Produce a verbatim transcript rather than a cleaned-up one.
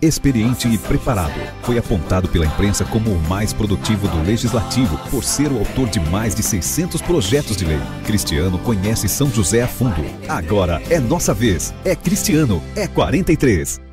experiente e preparado. Foi apontado pela imprensa como o mais produtivo do Legislativo por ser o autor de mais de seiscentos projetos de lei. Cristiano conhece São José a fundo. Agora é nossa vez. É Cristiano, é quarenta e três.